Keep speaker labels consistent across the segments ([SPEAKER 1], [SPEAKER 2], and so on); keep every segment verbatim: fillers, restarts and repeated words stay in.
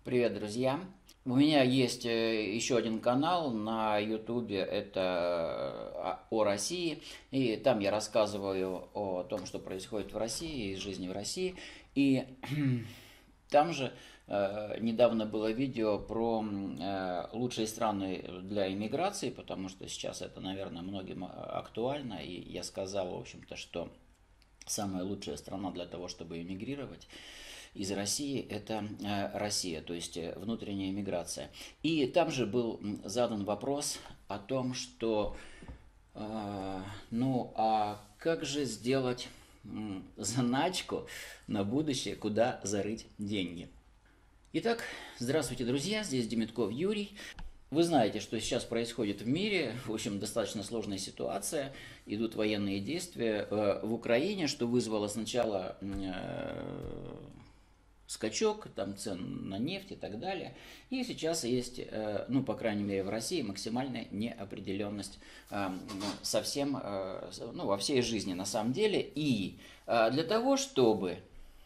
[SPEAKER 1] Привет, друзья! У меня есть э, еще один канал на ютубе, это э, о России, и там я рассказываю о том, что происходит в России, из жизни в России, и там же э, недавно было видео про э, лучшие страны для иммиграции, потому что сейчас это, наверное, многим э, актуально, и я сказал, в общем-то, что самая лучшая страна для того, чтобы эмигрировать из России, это э, Россия, то есть э, внутренняя миграция. И там же был задан вопрос о том, что, э, ну, а как же сделать э, заначку на будущее, куда зарыть деньги? Итак, здравствуйте, друзья, здесь Демитков Юрий. Вы знаете, что сейчас происходит в мире, в общем, достаточно сложная ситуация, идут военные действия э, в Украине, что вызвало сначала э, скачок там цен на нефть и так далее. И сейчас есть, ну, по крайней мере, в России максимальная неопределенность совсем, ну, во всей жизни на самом деле. И для того, чтобы...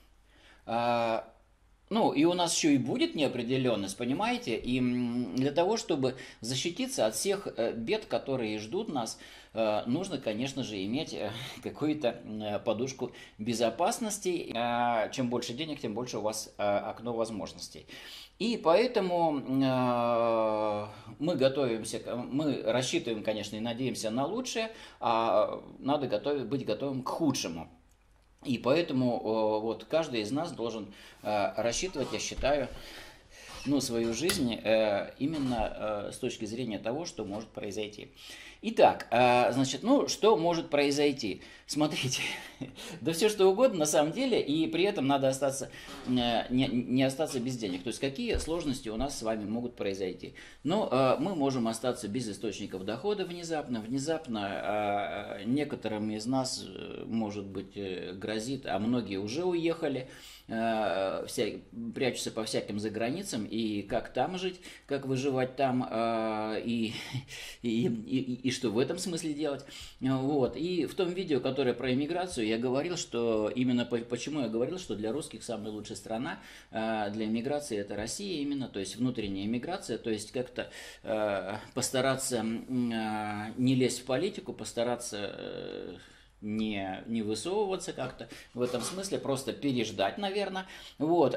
[SPEAKER 1] Ну, и у нас еще и будет неопределенность, понимаете? И для того, чтобы защититься от всех бед, которые ждут нас, нужно, конечно же, иметь какую-то подушку безопасности. Чем больше денег, тем больше у вас окно возможностей. И поэтому мы готовимся, мы рассчитываем, конечно, и надеемся на лучшее, а надо готовить, быть готовым к худшему. И поэтому вот каждый из нас должен рассчитывать, я считаю, ну, свою жизнь именно с точки зрения того, что может произойти. Итак, значит, ну, что может произойти? Смотрите, да все что угодно на самом деле, и при этом надо остаться, не, не остаться без денег. То есть какие сложности у нас с вами могут произойти? Ну, мы можем остаться без источников дохода внезапно. Внезапно некоторым из нас, может быть, грозит, а многие уже уехали, вся, прячутся по всяким заграницам, и как там жить, как выживать там, и, и, и, и что в этом смысле делать. Вот. И в том видео, которое про иммиграцию, я говорил, что именно почему я говорил, что для русских самая лучшая страна для иммиграции это Россия именно, то есть внутренняя иммиграция, то есть как-то постараться не лезть в политику, постараться не, не высовываться как-то в этом смысле, просто переждать, наверное. Вот.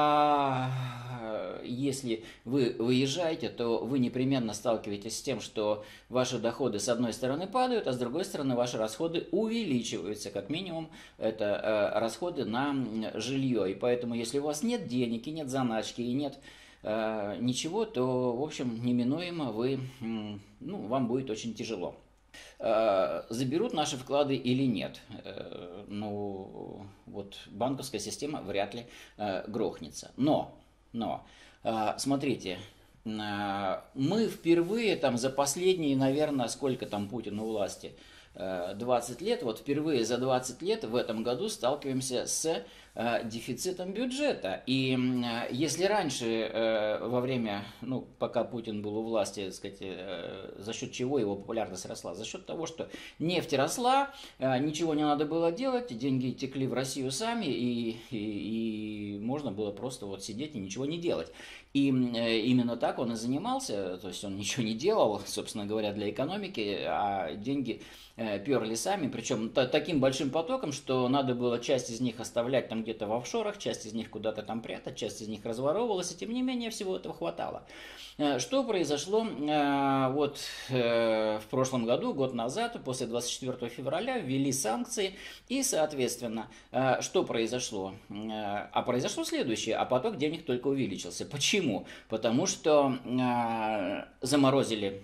[SPEAKER 1] А если вы выезжаете, то вы непременно сталкиваетесь с тем, что ваши доходы с одной стороны падают, а с другой стороны ваши расходы увеличиваются. Как минимум, это э, расходы на жилье. И поэтому, если у вас нет денег, и нет заначки, и нет э, ничего, то, в общем, неминуемо вы, ну, вам будет очень тяжело. Заберут наши вклады или нет? Ну, вот банковская система вряд ли грохнется. Но, но, смотрите, мы впервые там за последние, наверное, сколько там Путин у власти, двадцать лет, вот впервые за двадцать лет в этом году сталкиваемся с дефицитом бюджета. И если раньше, во время, ну, пока Путин был у власти, так сказать, за счет чего его популярность росла? За счет того, что нефть росла, ничего не надо было делать, деньги текли в Россию сами, и, и, и можно было просто вот сидеть и ничего не делать. И именно так он и занимался, то есть он ничего не делал, собственно говоря, для экономики, а деньги перли сами, причем таким большим потоком, что надо было часть из них оставлять там где-то в офшорах, часть из них куда-то там прятать, часть из них разворовывалась, и тем не менее всего этого хватало. Что произошло вот в прошлом году, год назад, после двадцать четвёртого февраля, ввели санкции, и, соответственно, что произошло? А произошло следующее, а поток денег только увеличился. Почему? Потому что заморозили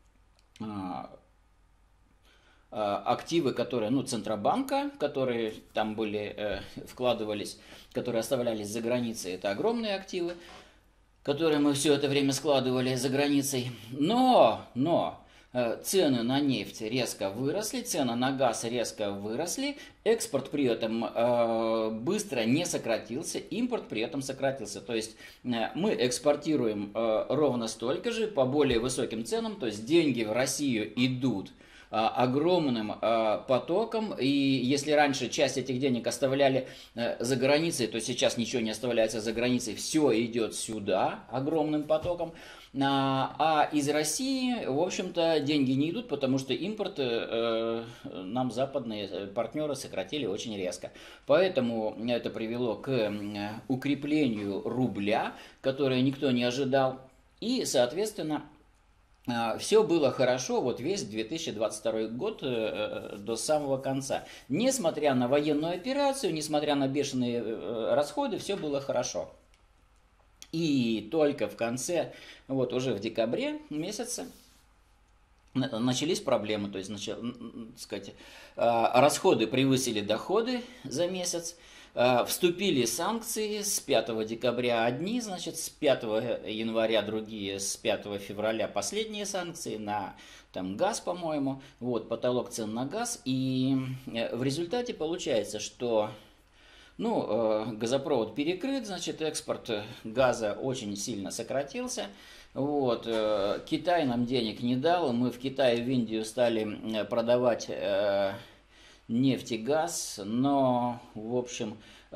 [SPEAKER 1] активы, которые, ну, Центробанка, которые там были, э, вкладывались, которые оставлялись за границей, это огромные активы, которые мы все это время складывали за границей. Но, но, э, цены на нефть резко выросли, цены на газ резко выросли, экспорт при этом э, быстро не сократился, импорт при этом сократился. То есть э, мы экспортируем э, ровно столько же, по более высоким ценам, то есть деньги в Россию идут а, огромным а, потоком. И если раньше часть этих денег оставляли а, за границей, то сейчас ничего не оставляется за границей, все идет сюда огромным потоком. А, а из России, в общем-то, деньги не идут, потому что импорт э, нам западные партнеры сократили очень резко. Поэтому это привело к укреплению рубля, которое никто не ожидал. И, соответственно, все было хорошо вот весь две тысячи двадцать второй год э, до самого конца. Несмотря на военную операцию, несмотря на бешеные э, расходы, все было хорошо. И только в конце, вот уже в декабре месяце, начались проблемы, то есть, начал, сказать, расходы превысили доходы за месяц, вступили санкции с пятого декабря одни, значит, с пятого января другие, с пятого февраля последние санкции на там, газ, по-моему, вот, потолок цен на газ, и в результате получается, что... Ну, газопровод перекрыт, значит, экспорт газа очень сильно сократился. Вот, Китай нам денег не дал, мы в Китае и в Индию стали продавать нефть и газ, но, в общем,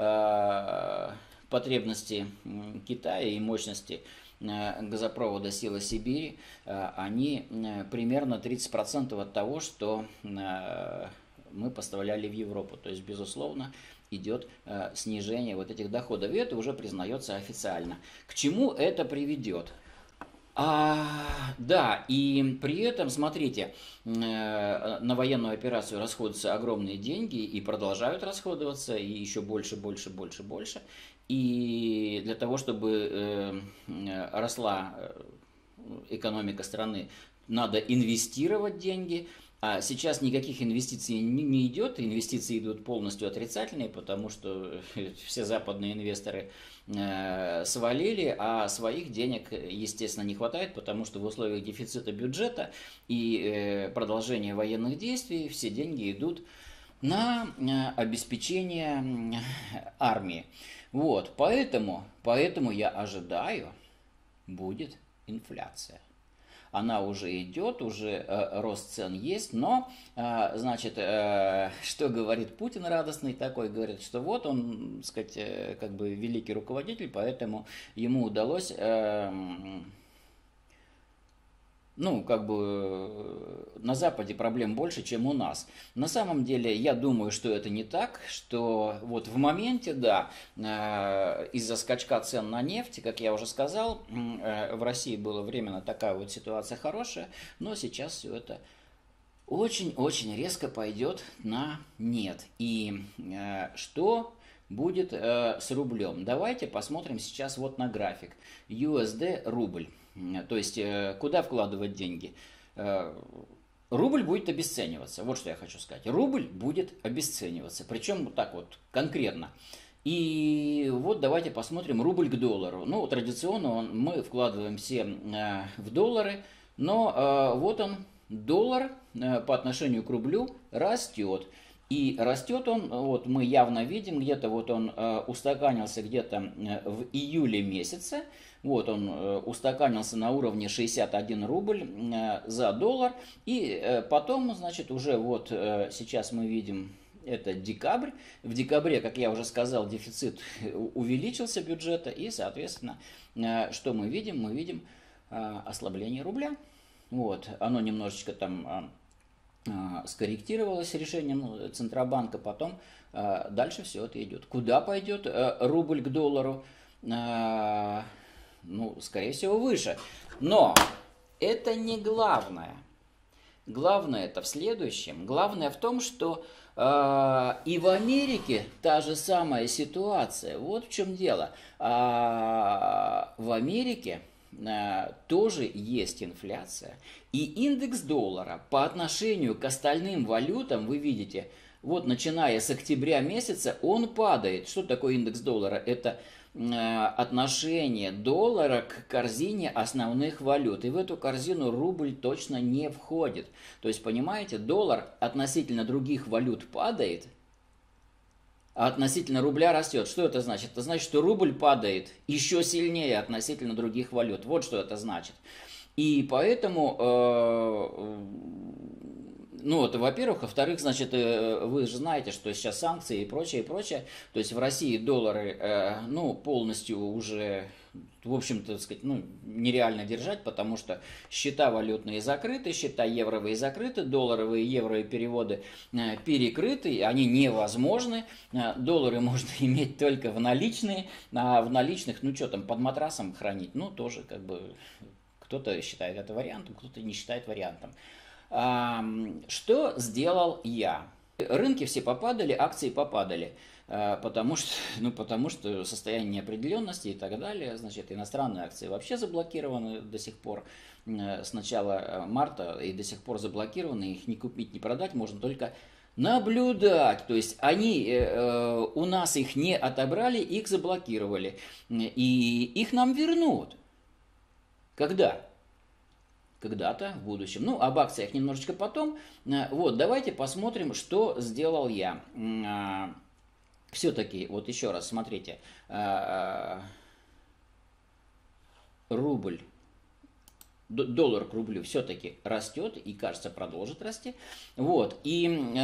[SPEAKER 1] потребности Китая и мощности газопровода «Сила Сибири», они примерно тридцать процентов от того, что мы поставляли в Европу. То есть, безусловно, идет э, снижение вот этих доходов, и это уже признается официально. К чему это приведет? А, да, и при этом, смотрите, э, на военную операцию расходуются огромные деньги и продолжают расходоваться, и еще больше, больше, больше, больше. И для того, чтобы э, росла экономика страны, надо инвестировать деньги. А сейчас никаких инвестиций не, не идет, инвестиции идут полностью отрицательные, потому что все западные инвесторы э, свалили, а своих денег, естественно, не хватает, потому что в условиях дефицита бюджета и э, продолжения военных действий все деньги идут на э, обеспечение армии. Вот, поэтому, поэтому я ожидаю, будет инфляция. Она уже идет, уже э, рост цен есть, но, э, значит, э, что говорит Путин радостный такой, говорит, что вот он, так сказать, э, как бы великий руководитель, поэтому ему удалось, э, ну, как бы на Западе проблем больше, чем у нас. На самом деле, я думаю, что это не так, что вот в моменте, да, из-за скачка цен на нефть, как я уже сказал, в России была временно такая вот ситуация хорошая, но сейчас все это очень-очень резко пойдет на нет. И что будет с рублем? Давайте посмотрим сейчас вот на график. ю эс ди рубль. То есть, куда вкладывать деньги? Рубль будет обесцениваться. Вот что я хочу сказать. Рубль будет обесцениваться. Причем вот так вот, конкретно. И вот давайте посмотрим рубль к доллару. Ну, традиционно он, мы вкладываем все в доллары. Но вот он, доллар по отношению к рублю растет. И растет он, вот мы явно видим, где-то вот он устаканился где-то в июле месяце. Вот он э, устаканился на уровне шестьдесят один рубль э, за доллар. И э, потом, значит, уже вот э, сейчас мы видим, это декабрь. В декабре, как я уже сказал, дефицит увеличился бюджета. И, соответственно, э, что мы видим? Мы видим э, ослабление рубля. Вот, оно немножечко там э, э, скорректировалось решением Центробанка. Потом э, дальше все это идет. Куда пойдет э, рубль к доллару? Э, Ну, скорее всего, выше. Но это не главное. Главное это в следующем. Главное в том, что э, и в Америке та же самая ситуация. Вот в чем дело. А, в Америке э, тоже есть инфляция. И индекс доллара по отношению к остальным валютам, вы видите, вот начиная с октября месяца, он падает. Что такое индекс доллара? Это отношение доллара к корзине основных валют. И в эту корзину рубль точно не входит. То есть, понимаете, доллар относительно других валют падает, а относительно рубля растет. Что это значит? Это значит, что рубль падает еще сильнее относительно других валют. Вот что это значит. И поэтому, э, ну, вот, во-первых, во-вторых, значит, э, вы же знаете, что сейчас санкции и прочее, и прочее. То есть в России доллары, э, ну, полностью уже, в общем-то, так сказать, ну, нереально держать, потому что счета валютные закрыты, счета евровые закрыты, долларовые, евровые переводы э, перекрыты, они невозможны. Э, доллары можно иметь только в наличные, а в наличных, ну, что там, под матрасом хранить, ну, тоже как бы... Кто-то считает это вариантом, кто-то не считает вариантом. Что сделал я? Рынки все попадали, акции попадали, потому что, ну, потому что состояние неопределенности и так далее. Значит, иностранные акции вообще заблокированы до сих пор с начала марта и до сих пор заблокированы. Их не купить, не продать можно только наблюдать. То есть они э, у нас их не отобрали, их заблокировали. И их нам вернут. Когда? Когда-то в будущем. Ну, об акциях немножечко потом. Вот, давайте посмотрим, что сделал я. Все-таки, вот еще раз, смотрите. Рубль, доллар к рублю все-таки растет и, кажется, продолжит расти. Вот, и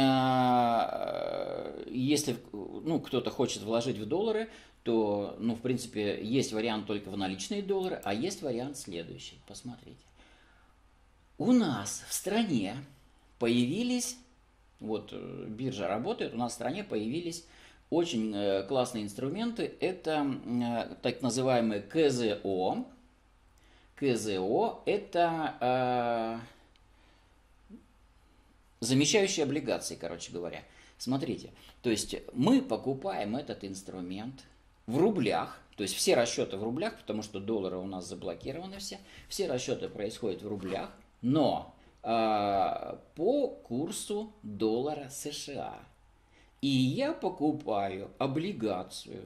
[SPEAKER 1] если, ну, кто-то хочет вложить в доллары, то, ну, в принципе, есть вариант только в наличные доллары, а есть вариант следующий. Посмотрите. У нас в стране появились, вот биржа работает, у нас в стране появились очень классные инструменты. Это так называемые КЗО. КЗО – это э, замещающие облигации, короче говоря. Смотрите, то есть мы покупаем этот инструмент в рублях, то есть все расчеты в рублях, потому что доллары у нас заблокированы все, все расчеты происходят в рублях, но э, по курсу доллара США. И я покупаю облигацию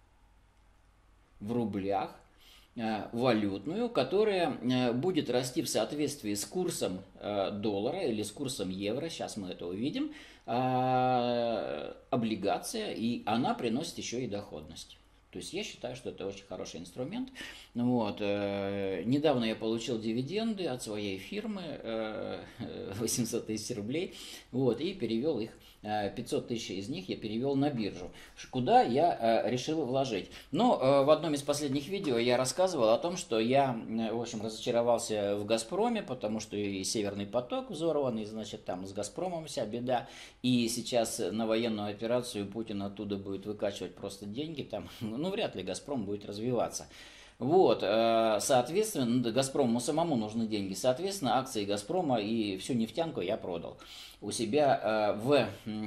[SPEAKER 1] в рублях, э, валютную, которая э, будет расти в соответствии с курсом э, доллара или с курсом евро, сейчас мы это увидим, э, облигация, и она приносит еще и доходность. То есть я считаю, что это очень хороший инструмент. Вот. Недавно я получил дивиденды от своей фирмы, восемьсот тысяч рублей, вот, и перевел их, пятьсот тысяч из них я перевел на биржу, куда я решил вложить. Но в одном из последних видео я рассказывал о том, что я, в общем, разочаровался в «Газпроме», потому что и «Северный поток» взорванный, значит, там с «Газпромом» вся беда. И сейчас на военную операцию Путин оттуда будет выкачивать просто деньги, там, ну, вряд ли «Газпром» будет развиваться. Вот, соответственно, «Газпрому» самому нужны деньги. Соответственно, акции «Газпрома» и всю нефтянку я продал у себя в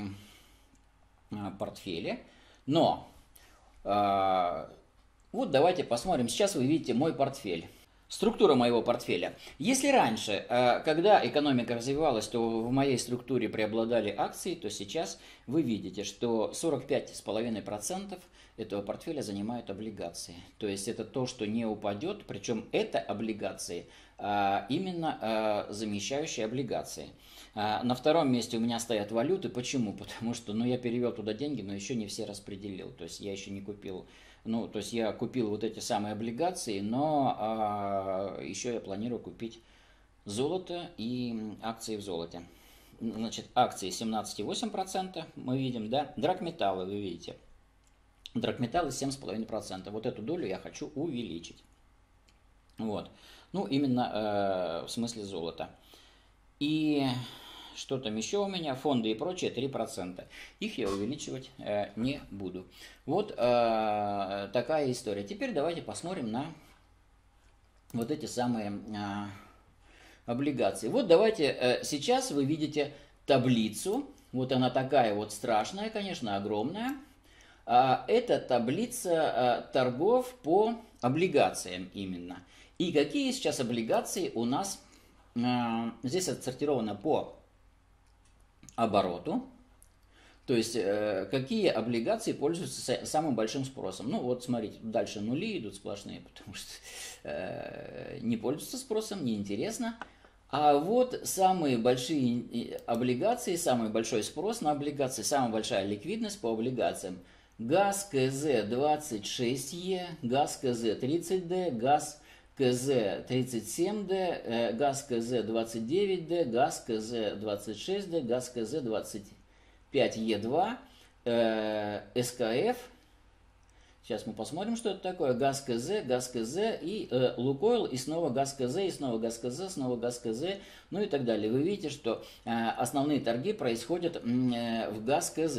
[SPEAKER 1] портфеле. Но, вот давайте посмотрим. Сейчас вы видите мой портфель. Структура моего портфеля. Если раньше, когда экономика развивалась, то в моей структуре преобладали акции, то сейчас вы видите, что сорок пять целых пять десятых процента этого портфеля занимают облигации. То есть это то, что не упадет, причем это облигации, именно замещающие облигации. На втором месте у меня стоят валюты. Почему? Потому что, ну, я перевел туда деньги, но еще не все распределил. То есть я еще не купил... Ну, то есть я купил вот эти самые облигации, но а, еще я планирую купить золото и акции в золоте. Значит, акции семнадцать целых восемь десятых процента мы видим, да, драгметаллы вы видите. Драгметаллы семь целых пять десятых процента. Вот эту долю я хочу увеличить. Вот. Ну, именно э, в смысле золота. И... Что там еще у меня? Фонды и прочее три процента. Их я увеличивать э, не буду. Вот э, такая история. Теперь давайте посмотрим на вот эти самые э, облигации. Вот давайте, э, сейчас вы видите таблицу. Вот она такая вот страшная, конечно, огромная. Э, это таблица э, торгов по облигациям именно. И какие сейчас облигации у нас э, здесь отсортировано по обороту, то есть э, какие облигации пользуются самым большим спросом. Ну вот смотрите, дальше нули идут сплошные, потому что э, не пользуются спросом, неинтересно. А вот самые большие облигации, самый большой спрос на облигации, самая большая ликвидность по облигациям. ГАЗ КЗ двадцать шесть Е, ГАЗ КЗ тридцать Д, ГАЗ КЗ тридцать семь дэ, ГАЗ КЗ двадцать девять дэ, ГАЗ КЗ двадцать шесть дэ, ГАЗ КЗ двадцать пять Е два, СКФ. Сейчас мы посмотрим, что это такое. ГАЗ КЗ, ГАЗ КЗ и э, Лукойл, и снова ГАЗ КЗ, и снова ГАЗ КЗ, снова ГАЗ КЗ, ну и так далее. Вы видите, что э, основные торги происходят э, в ГАЗ КЗ.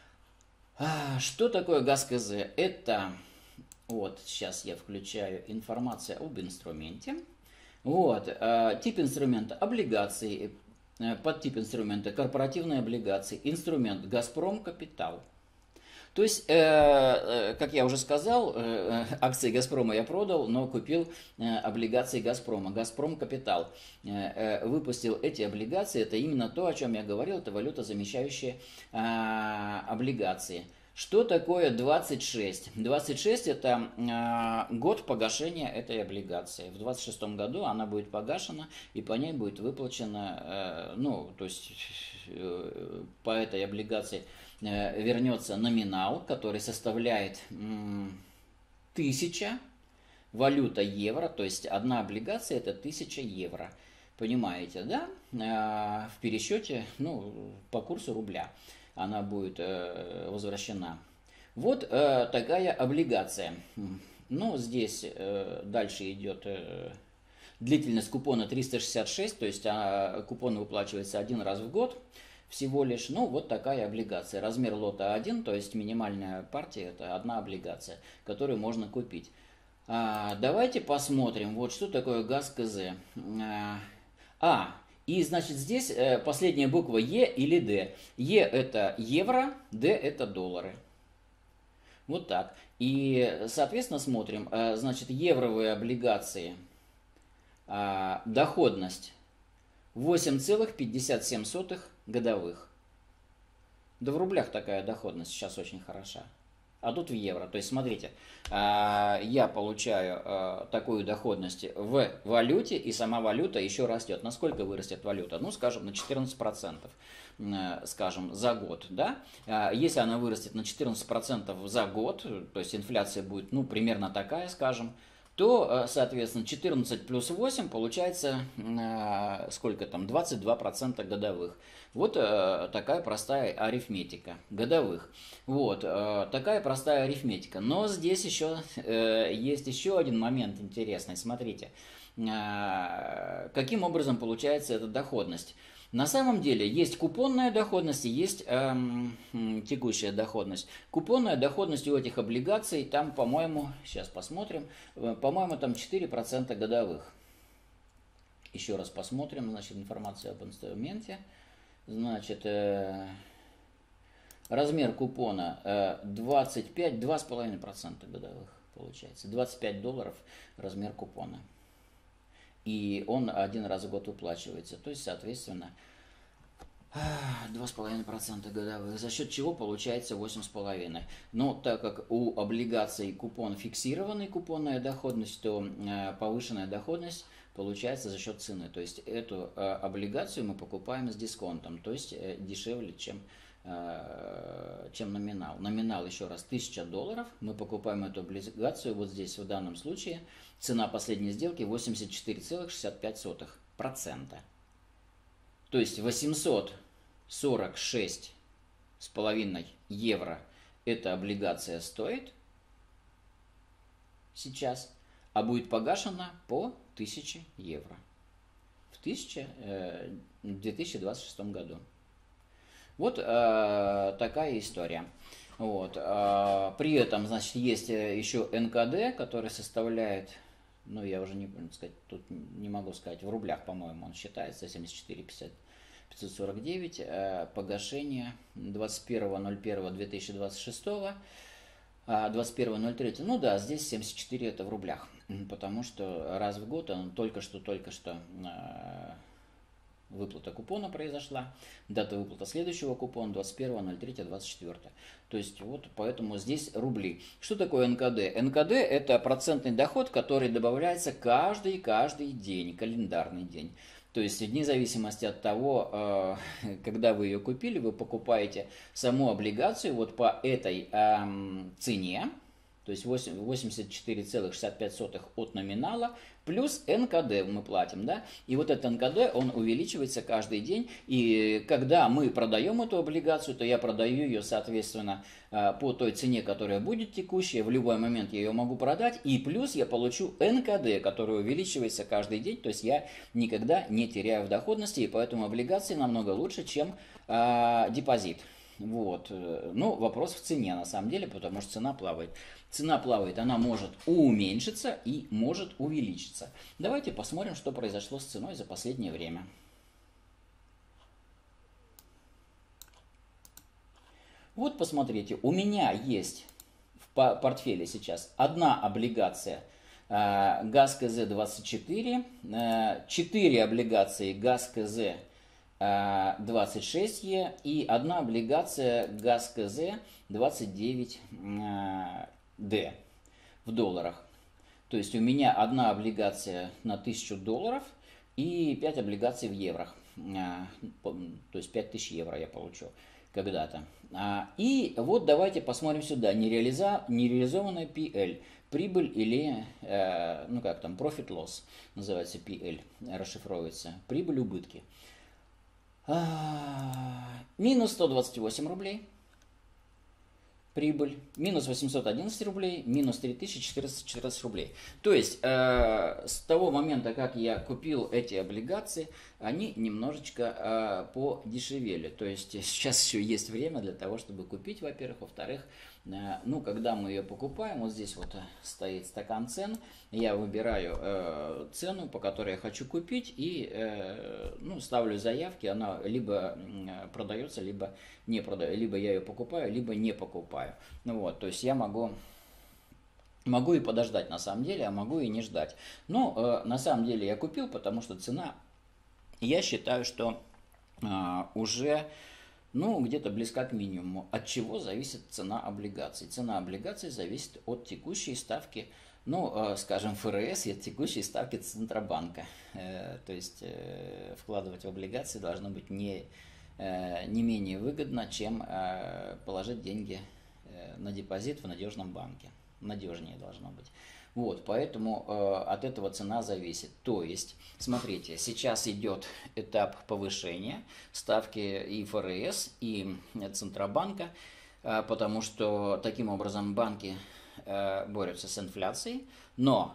[SPEAKER 1] А, что такое ГАЗ КЗ? Это, вот, сейчас я включаю информацию об инструменте. Вот, э, тип инструмента облигации, э, подтип инструмента корпоративные облигации, инструмент Газпром Капитал. То есть, э, э, как я уже сказал, э, акции Газпрома я продал, но купил э, облигации Газпрома. Газпром Капитал э, э, выпустил эти облигации. Это именно то, о чем я говорил, это валютозамещающие э, облигации. Что такое двадцать шесть? двадцать шесть это э, год погашения этой облигации. В двадцать шестом году она будет погашена, и по ней будет выплачено, э, ну, то есть э, по этой облигации э, вернется номинал, который составляет э, тысяча, валюта евро, то есть одна облигация это тысяча евро. Понимаете, да? Э, в пересчете, ну, по курсу рубля она будет э, возвращена. Вот э, такая облигация. Ну, здесь э, дальше идет э, длительность купона триста шестьдесят шесть, то есть а, купон выплачивается один раз в год всего лишь. Ну, вот такая облигация. Размер лота один, то есть минимальная партия, это одна облигация, которую можно купить. А, давайте посмотрим, вот что такое ГАЗ КЗ. А, а И, значит, здесь последняя буква Е или Д. Е это евро, Д это доллары. Вот так. И, соответственно, смотрим. Значит, евровые облигации. Доходность восемь целых пятьдесят семь сотых годовых. Да в рублях такая доходность сейчас очень хороша. А тут в евро. То есть, смотрите, я получаю такую доходность в валюте, и сама валюта еще растет. Насколько вырастет валюта? Ну, скажем, на четырнадцать процентов, скажем, за год. Да? Если она вырастет на четырнадцать процентов за год, то есть инфляция будет, ну, примерно такая, скажем, то, соответственно, четырнадцать плюс восемь получается, сколько там, двадцать два процента годовых. Вот такая простая арифметика годовых. Вот такая простая арифметика. Но здесь еще есть еще один момент интересный. Смотрите, каким образом получается эта доходность. На самом деле есть купонная доходность и есть эм, текущая доходность. Купонная доходность у этих облигаций, там, по-моему, сейчас посмотрим, по-моему, там четыре процента годовых. Еще раз посмотрим, значит, информацию об инструменте. Значит, э, размер купона э, двадцать пять, два с половиной процента годовых получается. двадцать пять долларов размер купона. И он один раз в год выплачивается. То есть, соответственно, два с половиной процента годовых. За счет чего получается восемь с половиной. Но так как у облигаций купон фиксированный, купонная доходность, то повышенная доходность получается за счет цены. То есть, эту облигацию мы покупаем с дисконтом. То есть, дешевле, чем... чем номинал. Номинал, еще раз, тысяча долларов. Мы покупаем эту облигацию. Вот здесь, в данном случае, цена последней сделки восемьдесят четыре целых шестьдесят пять сотых процента. То есть восемьсот сорок шесть с половиной евро эта облигация стоит сейчас, а будет погашена по тысяче евро в две тысячи двадцать шестом году. Вот э, такая история. Вот. Э, при этом, значит, есть еще эн ка дэ, который составляет, ну, я уже не помню сказать, тут не могу сказать, в рублях, по-моему, он считается, семьдесят четыре пятьсот пятьсот сорок девять, э, погашение двадцать первого ноль первого две тысячи двадцать шестого, э, двадцать первого ноль третьего, ну да, здесь семьдесят четыре это в рублях, потому что раз в год он только что, только что... Э, выплата купона произошла, дата выплаты следующего купона двадцать первого ноль третьего двадцать четвёртого. То есть вот поэтому здесь рубли. Что такое эн ка дэ? эн ка дэ это процентный доход, который добавляется каждый каждый день, календарный день. То есть вне зависимости от того, когда вы ее купили, вы покупаете саму облигацию вот по этой цене. то есть восемьдесят четыре целых шестьдесят пять сотых от номинала, плюс эн ка дэ мы платим, да, и вот этот эн ка дэ, он увеличивается каждый день, и когда мы продаем эту облигацию, то я продаю ее, соответственно, по той цене, которая будет текущая, в любой момент я ее могу продать, и плюс я получу эн ка дэ, который увеличивается каждый день, то есть я никогда не теряю в доходности, и поэтому облигации намного лучше, чем э, депозит. Вот. Ну, вопрос в цене, на самом деле, потому что цена плавает. Цена плавает, она может уменьшиться и может увеличиться. Давайте посмотрим, что произошло с ценой за последнее время. Вот посмотрите, у меня есть в портфеле сейчас одна облигация ГАЗ ка зэ двадцать четыре, четыре облигации ГАЗ ка зэ двадцать шесть е и одна облигация ГАЗ ка зэ двадцать девять дэ в долларах. То есть у меня одна облигация на тысячу долларов и пять облигаций в евро. То есть пять тысяч евро я получу когда-то. И вот давайте посмотрим сюда. Нереализа... Нереализованная пи эль. Прибыль или, ну как там, profit loss называется пи эль, расшифровывается. Прибыль, убытки. Минус сто двадцать восемь рублей. Прибыль. Минус восемьсот одиннадцать рублей. Минус три тысячи четыреста четырнадцать рублей. То есть, э, с того момента, как я купил эти облигации, они немножечко э, подешевели. То есть, сейчас еще есть время для того, чтобы купить, во-первых. Во-вторых, э, ну, когда мы ее покупаем, вот здесь вот стоит стакан цен. Я выбираю э, цену, по которой я хочу купить, и э, ну, ставлю заявки. Она либо продается, либо не продаю. Либо я ее покупаю, либо не покупаю. Ну вот, то есть я могу, могу и подождать на самом деле, а могу и не ждать. Но э, на самом деле я купил, потому что цена, я считаю, что э, уже ну, где-то близка к минимуму. От чего зависит цена облигаций? Цена облигаций зависит от текущей ставки, ну, э, скажем, эф эр эс и от текущей ставки Центробанка. Э, то есть э, вкладывать в облигации должно быть не, э, не менее выгодно, чем э, положить деньги на депозит в надежном банке. Надежнее должно быть. Вот, поэтому э, от этого цена зависит. То есть, смотрите, сейчас идет этап повышения ставки и эф эр эс, и Центробанка, э, потому что таким образом банки э, борются с инфляцией, но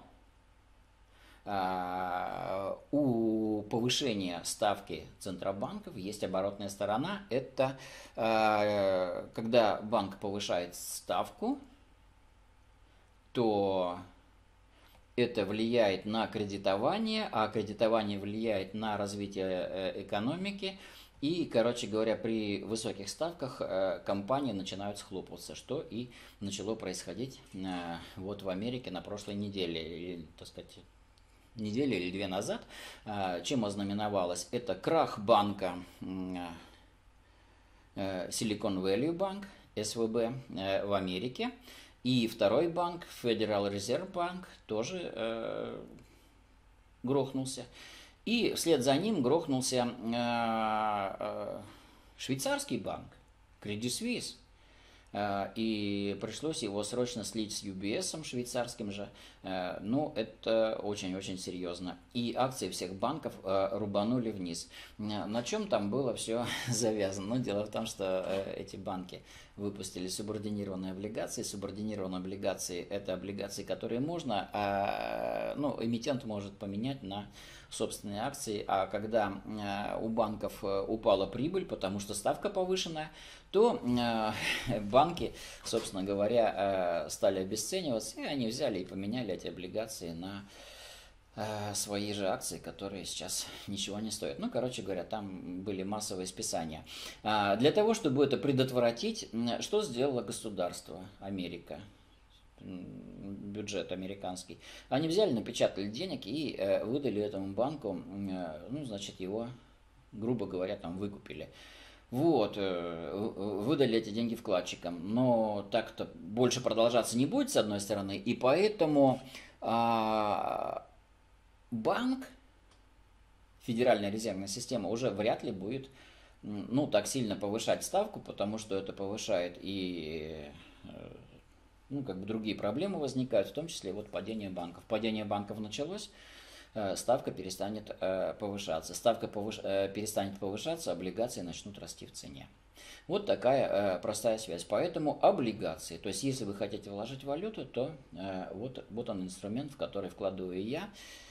[SPEAKER 1] Uh, у повышения ставки Центробанков есть оборотная сторона. Это uh, когда банк повышает ставку, то это влияет на кредитование, а кредитование влияет на развитие экономики. И, короче говоря, при высоких ставках компании начинают схлопываться, что и начало происходить uh, вот в Америке на прошлой неделе, или, так сказать, неделю или две назад. Чем ознаменовалось? Это крах банка Silicon Valley Bank, эс вэ бэ, в Америке. И второй банк, Federal Reserve Bank, тоже э, грохнулся. И вслед за ним грохнулся э, э, швейцарский банк, Credit Suisse. И пришлось его срочно слить с ю би эс, швейцарским же. Ну, это очень-очень серьезно. И акции всех банков рубанули вниз. На чем там было все завязано? Ну, дело в том, что эти банки выпустили субординированные облигации. Субординированные облигации – это облигации, которые можно, а, ну, эмитент может поменять на собственные акции, а когда у банков упала прибыль, потому что ставка повышенная, то банки, собственно говоря, стали обесцениваться, и они взяли и поменяли эти облигации на свои же акции, которые сейчас ничего не стоят. Ну, короче говоря, там были массовые списания. Для того, чтобы это предотвратить, что сделало государство, Америка? Бюджет американский. Они взяли, напечатали денег и э, выдали этому банку, э, ну, значит, его, грубо говоря, там выкупили. Вот, э, выдали эти деньги вкладчикам. Но так-то больше продолжаться не будет, с одной стороны, и поэтому э, банк, Федеральная резервная система, уже вряд ли будет, ну, так сильно повышать ставку, потому что это повышает и... Э, ну, как бы другие проблемы возникают, в том числе вот падение банков. Падение банков началось, ставка перестанет повышаться. Ставка повыш... перестанет повышаться, облигации начнут расти в цене. Вот такая простая связь. Поэтому облигации, то есть если вы хотите вложить валюту, то вот, вот он инструмент, в который вкладываю я.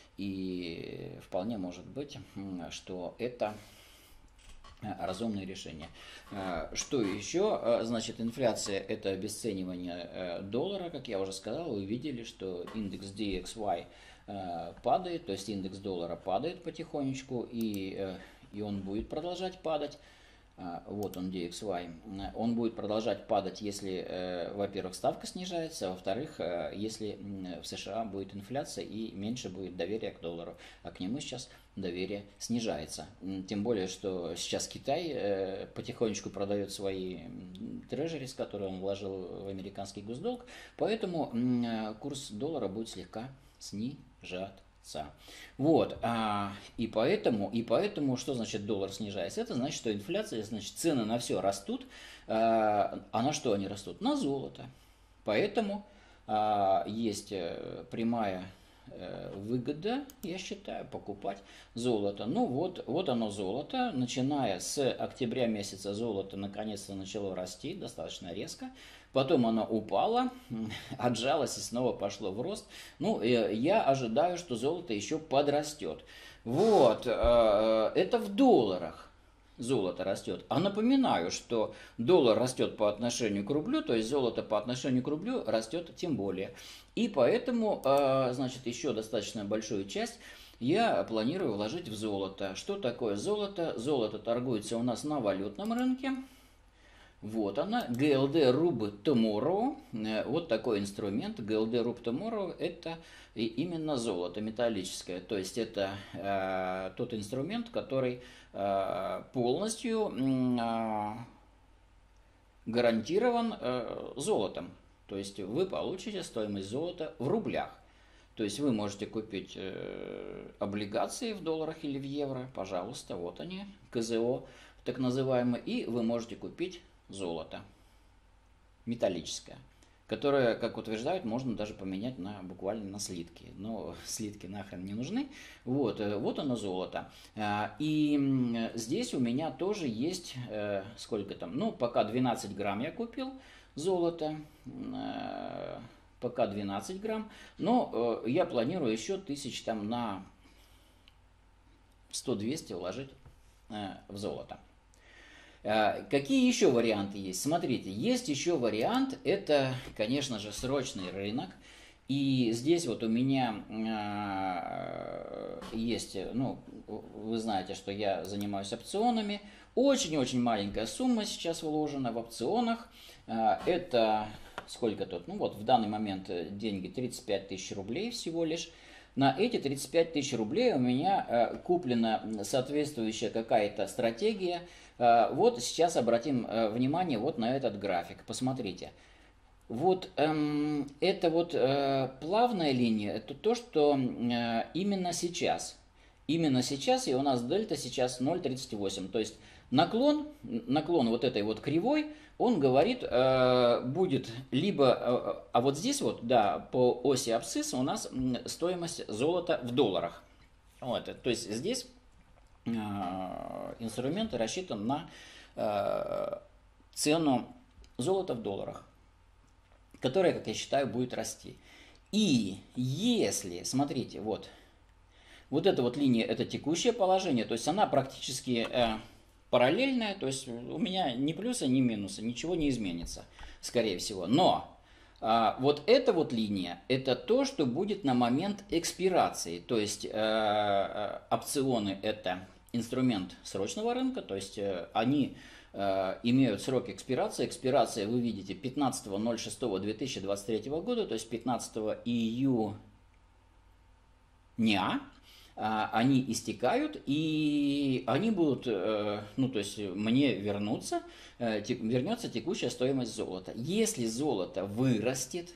[SPEAKER 1] И вполне может быть, что это разумное решение. Что еще? Значит, инфляция – это обесценивание доллара, как я уже сказал. Вы видели, что индекс ди экс уай падает, то есть индекс доллара падает потихонечку, и, и он будет продолжать падать. Вот он, ди экс уай. Он будет продолжать падать, если, во-первых, ставка снижается, а во-вторых, если в США будет инфляция и меньше будет доверия к доллару, а к нему сейчас доверие снижается. Тем более, что сейчас Китай потихонечку продает свои трежерис, которые он вложил в американский госдолг, поэтому курс доллара будет слегка снижаться. Вот, а, и поэтому, и поэтому, что значит доллар снижается? Это значит, что инфляция, значит, цены на все растут, а, а на что они растут? На золото. Поэтому а, есть прямая выгода, я считаю, покупать золото. Ну вот, вот оно золото. Начиная с октября месяца золото наконец-то начало расти достаточно резко. Потом оно упало, отжалось и снова пошло в рост. Ну, я ожидаю, что золото еще подрастет. Вот, это в долларах золото растет. А напоминаю, что доллар растет по отношению к рублю, то есть золото по отношению к рублю растет тем более. И поэтому, значит, еще достаточно большую часть я планирую вложить в золото. Что такое золото? Золото торгуется у нас на валютном рынке. Вот она, джи эл ди Rub Tomorrow, вот такой инструмент. джи эл ди Rub Tomorrow — это именно золото металлическое, то есть это э, тот инструмент, который э, полностью э, гарантирован э, золотом, то есть вы получите стоимость золота в рублях. То есть вы можете купить э, облигации в долларах или в евро, пожалуйста, вот они, ка зэ о так называемые, и вы можете купить золото металлическое, которое, как утверждают, можно даже поменять на буквально на слитки. Но слитки нахрен не нужны. Вот, вот оно золото. И здесь у меня тоже есть, сколько там, ну, пока двенадцать грамм я купил золото, пока двенадцать грамм, но я планирую еще тысяч там на сто-двести вложить в золото. Какие еще варианты есть? Смотрите, есть еще вариант, это, конечно же, срочный рынок. И здесь вот у меня есть, ну, вы знаете, что я занимаюсь опционами. Очень-очень маленькая сумма сейчас вложена в опционах. Это сколько тут? Ну вот в данный момент деньги тридцать пять тысяч рублей всего лишь. На эти тридцать пять тысяч рублей у меня куплена соответствующая какая-то стратегия. Вот сейчас обратим внимание вот на этот график. Посмотрите. Вот эм, это вот э, плавная линия, это то, что э, именно сейчас. Именно сейчас, и у нас дельта сейчас ноль целых тридцать восемь. То есть наклон, наклон вот этой вот кривой, он говорит, э, будет либо, э, а вот здесь вот, да, по оси абсцисса у нас стоимость золота в долларах. Вот, то есть здесь э, инструмент рассчитан на э, цену золота в долларах, которая, как я считаю, будет расти. И если, смотрите, вот, вот эта вот линия, это текущее положение, то есть она практически э, параллельная, то есть у меня ни плюса, ни минуса, ничего не изменится, скорее всего. Но э, вот эта вот линия, это то, что будет на момент экспирации, то есть э, э, опционы это инструмент срочного рынка, то есть э, они имеют срок экспирации. Экспирация, вы видите, пятнадцатого ноль шестого две тысячи двадцать третьего года, то есть пятнадцатого июня они истекают, и они будут, ну, то есть мне вернутся, вернется текущая стоимость золота. Если золото вырастет,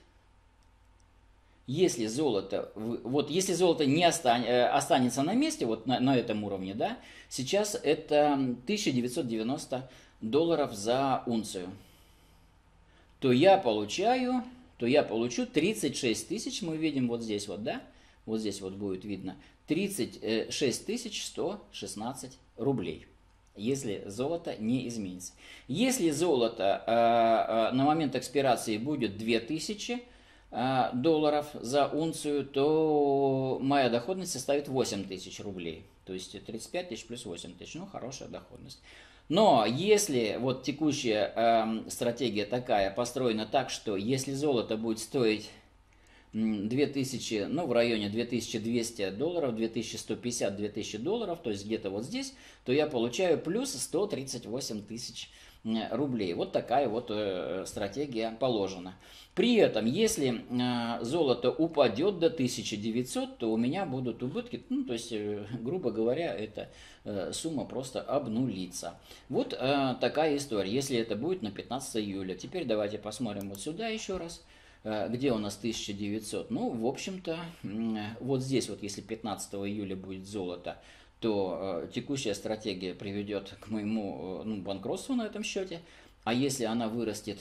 [SPEAKER 1] если золото, вот если золото не останется на месте, вот на, на этом уровне, да, сейчас это тысяча девятьсот девяносто долларов за унцию, то я получаю то я получу тридцать шесть тысяч, мы видим вот здесь вот, да? Вот здесь вот будет видно тридцать шесть тысяч сто шестнадцать рублей, если золото не изменится. Если золото э, э, на момент экспирации будет две тысячи э, долларов за унцию, то моя доходность составит восемь тысяч рублей. То есть тридцать пять тысяч плюс восемь тысяч, ну хорошая доходность. Но если вот текущая э, стратегия такая построена так, что если золото будет стоить две тысячи, ну в районе две тысячи двести долларов, две тысячи сто пятьдесят - две тысячи долларов, то есть где-то вот здесь, то я получаю плюс сто тридцать восемь тысяч рублей. Вот такая вот э, стратегия положена. При этом, если э, золото упадет до тысячи девятисот, то у меня будут убытки, ну, то есть, э, грубо говоря, эта э, сумма просто обнулится. Вот э, такая история, если это будет на пятнадцатое июля. Теперь давайте посмотрим вот сюда еще раз. Где у нас тысяча девятьсот? Ну, в общем-то, вот здесь вот, если пятнадцатого июля будет золото, то э, текущая стратегия приведет к моему э, ну, банкротству на этом счете. А если она вырастет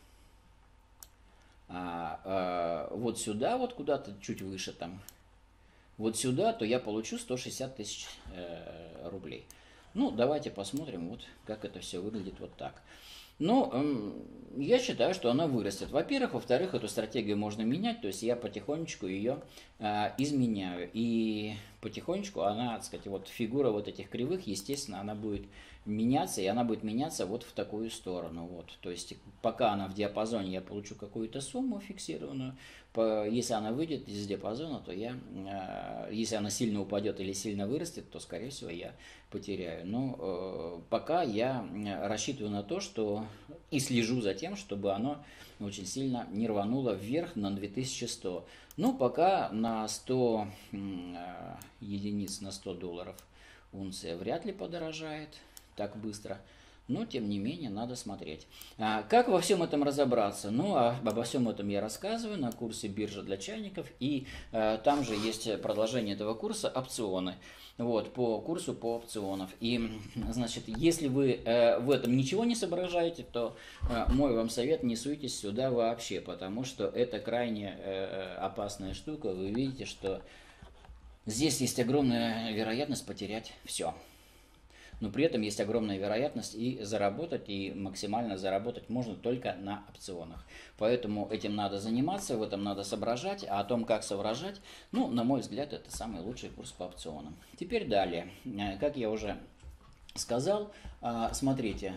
[SPEAKER 1] а, а, вот сюда, вот куда-то чуть выше там, вот сюда, то я получу сто шестьдесят тысяч э, рублей. Ну, давайте посмотрим, вот как это все выглядит вот так. Ну, я считаю, что она вырастет. Во-первых, во-вторых, эту стратегию можно менять, то есть я потихонечку ее э, изменяю. И потихонечку она, так сказать, вот фигура вот этих кривых, естественно, она будет меняться, и она будет меняться вот в такую сторону. Вот. То есть пока она в диапазоне, я получу какую-то сумму фиксированную. По, если она выйдет из диапазона, то я, э, если она сильно упадет или сильно вырастет, то, скорее всего, я потеряю. Но э, пока я рассчитываю на то, что и слежу за тем, чтобы оно очень сильно не рвануло вверх на две тысячи сто. Ну, пока на сто э, единиц, на сто долларов унция вряд ли подорожает так быстро. Но, тем не менее, надо смотреть. А, как во всем этом разобраться? Ну, а, обо всем этом я рассказываю на курсе «Биржа для чайников». И а, там же есть продолжение этого курса «Опционы». Вот, по курсу по опционов. И, значит, если вы э, в этом ничего не соображаете, то э, мой вам совет: не суйтесь сюда вообще, потому что это крайне э, опасная штука. Вы видите, что здесь есть огромная вероятность потерять все. Но при этом есть огромная вероятность и заработать, и максимально заработать можно только на опционах. Поэтому этим надо заниматься, в этом надо соображать, а о том, как соображать, ну, на мой взгляд, это самый лучший курс по опционам. Теперь далее. Как я уже сказал, смотрите,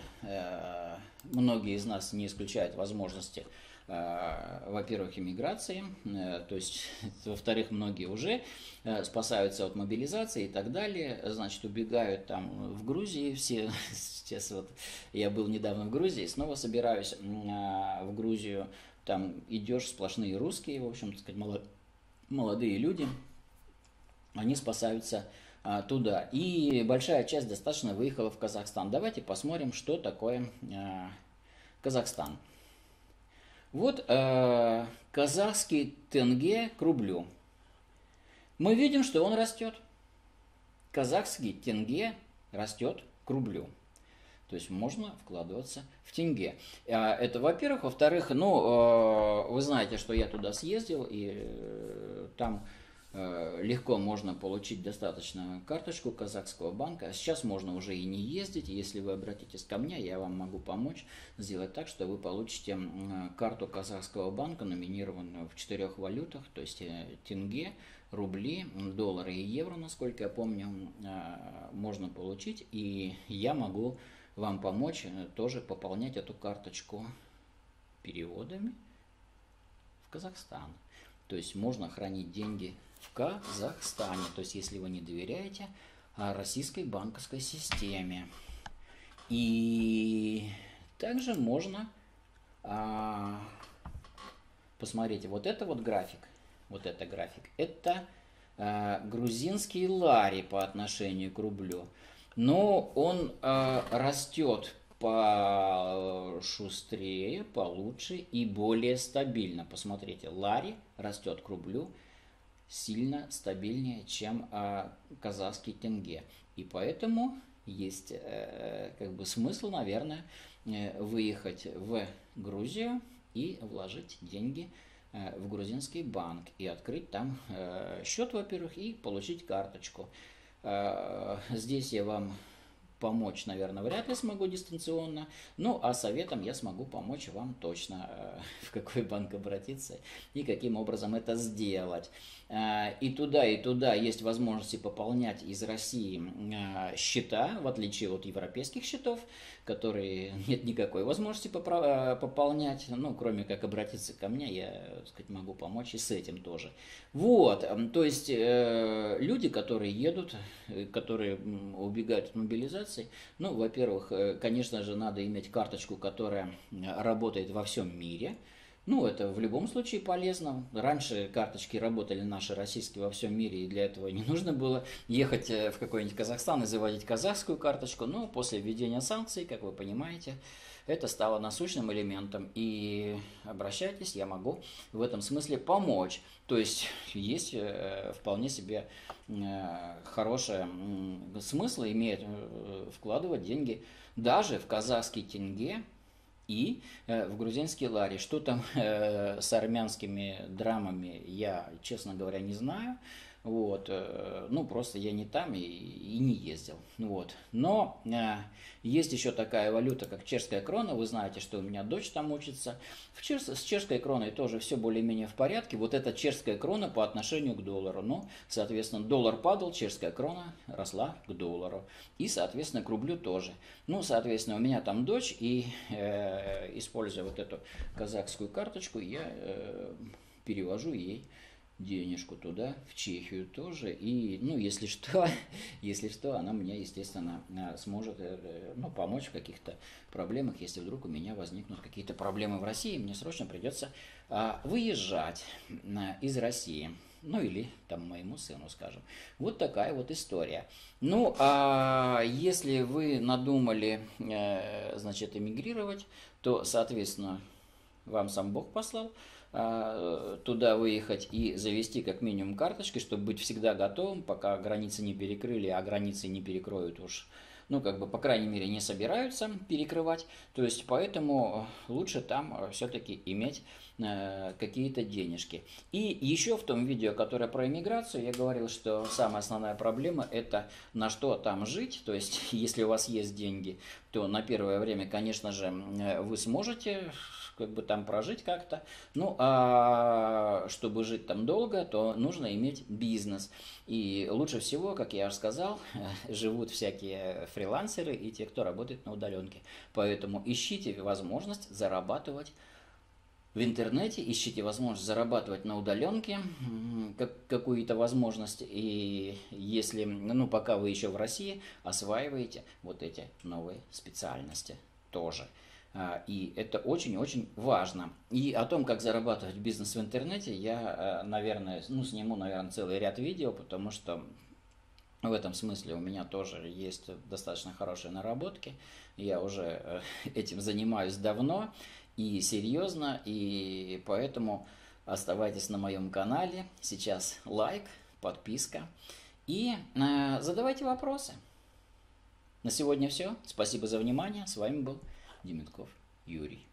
[SPEAKER 1] многие из нас не исключают возможности, во-первых, иммиграции, то есть, во-вторых, многие уже спасаются от мобилизации и так далее, значит, убегают там в Грузии все. Сейчас вот я был недавно в Грузии, снова собираюсь в Грузию, там идешь, сплошные русские, в общем, так сказать, молодые люди, они спасаются туда. И большая часть достаточно выехала в Казахстан. Давайте посмотрим, что такое Казахстан. Вот э, казахский тенге к рублю. Мы видим, что он растет. Казахский тенге растет к рублю. То есть можно вкладываться в тенге. Это, во-первых. Во-вторых, ну, э, вы знаете, что я туда съездил, и э, там э, легко можно получить достаточно карточку казахского банка. Сейчас можно уже и не ездить. Если вы обратитесь ко мне, я вам могу помочь сделать так, что вы получите карту казахского банка, номинированную в четырех валютах, то есть тенге, рубли, доллары и евро, насколько я помню, можно получить. И я могу вам помочь тоже пополнять эту карточку переводами в Казахстан. То есть можно хранить деньги в Казахстане, то есть если вы не доверяете российской банковской системе. И также можно а, посмотрите, вот это вот график, вот это график, это а, грузинский лари по отношению к рублю. Но он э, растет пошустрее, получше и более стабильно. Посмотрите, лари растет к рублю сильно стабильнее, чем э, казахский тенге. И поэтому есть э, как бы смысл, наверное, э, выехать в Грузию и вложить деньги в грузинский банк и открыть там счет, во-первых, и получить карточку. Здесь я вам помочь, наверное, вряд ли смогу дистанционно, ну, а советом я смогу помочь вам точно, в какой банк обратиться и каким образом это сделать. И туда, и туда есть возможности пополнять из России счета, в отличие от европейских счетов, которые нет никакой возможности пополнять, ну, кроме как обратиться ко мне, я, так сказать, могу помочь и с этим тоже. Вот, то есть люди, которые едут, которые убегают от мобилизации, ну, во-первых, конечно же, надо иметь карточку, которая работает во всем мире. Ну, это в любом случае полезно. Раньше карточки работали наши российские во всем мире, и для этого не нужно было ехать в какой-нибудь Казахстан и заводить казахскую карточку. Но после введения санкций, как вы понимаете, это стало насущным элементом. И обращайтесь, я могу в этом смысле помочь. То есть есть вполне себе хороший смысл, имеет вкладывать деньги даже в казахский тенге и э, в грузинский лари. Что там э, с армянскими драмами, я, честно говоря, не знаю. Вот, э, ну, просто я не там и, и не ездил. Вот. Но э, есть еще такая валюта, как чешская крона. Вы знаете, что у меня дочь там учится. В чеш... С чешской кроной тоже все более-менее в порядке. Вот это чешская крона по отношению к доллару. Ну, соответственно, доллар падал, чешская крона росла к доллару. И, соответственно, к рублю тоже. Ну, соответственно, у меня там дочь, и э, используя вот эту казахскую карточку, я э, перевожу ей денежку туда, в Чехию тоже. И, ну, если что, если что, она мне, естественно, сможет, ну, помочь в каких-то проблемах, если вдруг у меня возникнут какие-то проблемы в России, мне срочно придется а, выезжать а, из России. Ну, или там моему сыну, скажем. Вот такая вот история. Ну, а если вы надумали, э, значит, эмигрировать, то, соответственно, вам сам Бог послал туда выехать и завести как минимум карточки, чтобы быть всегда готовым, пока границы не перекрыли, а границы не перекроют уж, ну, как бы, по крайней мере, не собираются перекрывать. То есть, поэтому лучше там все-таки иметь э, какие-то денежки. И еще в том видео, которое про иммиграцию, я говорил, что самая основная проблема – это на что там жить. То есть, если у вас есть деньги, то на первое время, конечно же, вы сможете как бы там прожить как-то. Ну, а чтобы жить там долго, то нужно иметь бизнес. И лучше всего, как я уже сказал, живут всякие фрилансеры и те, кто работает на удаленке. Поэтому ищите возможность зарабатывать в интернете, ищите возможность зарабатывать на удаленке, как, какую-то возможность, и если, ну, пока вы еще в России, осваиваете вот эти новые специальности тоже. И это очень-очень важно. И о том, как зарабатывать бизнес в интернете, я, наверное, ну, сниму, наверное, целый ряд видео, потому что в этом смысле у меня тоже есть достаточно хорошие наработки. Я уже этим занимаюсь давно и серьезно, и поэтому оставайтесь на моем канале. Сейчас лайк, подписка и э, задавайте вопросы. На сегодня все. Спасибо за внимание. С вами был Деменков Юрий.